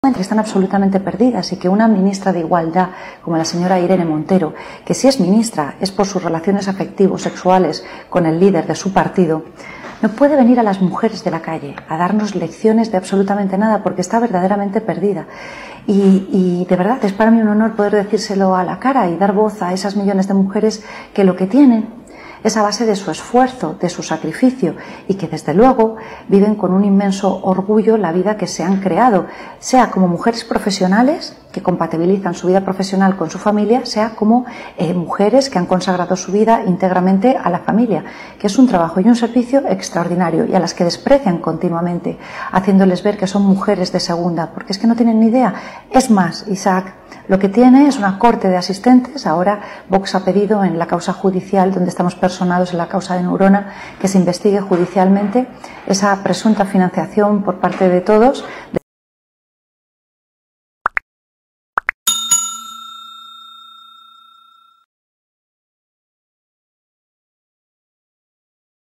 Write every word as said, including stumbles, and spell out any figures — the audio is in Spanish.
piensan que están absolutamente perdidas y que una ministra de Igualdad como la señora Irene Montero, que si es ministra es por sus relaciones afectivos sexuales con el líder de su partido, no puede venir a las mujeres de la calle a darnos lecciones de absolutamente nada porque está verdaderamente perdida. Y, y de verdad es para mí un honor poder decírselo a la cara y dar voz a esas millones de mujeres que lo que tienen es a base de su esfuerzo, de su sacrificio y que desde luego viven con un inmenso orgullo la vida que se han creado, sea como mujeres profesionales que compatibilizan su vida profesional con su familia, sea como eh, mujeres que han consagrado su vida íntegramente a la familia, que es un trabajo y un servicio extraordinario y a las que desprecian continuamente, haciéndoles ver que son mujeres de segunda, porque es que no tienen ni idea. Es más, Isaac, lo que tiene es una corte de asistentes. Ahora Vox ha pedido en la causa judicial, donde estamos personados en la causa de Neurona, que se investigue judicialmente esa presunta financiación por parte de todos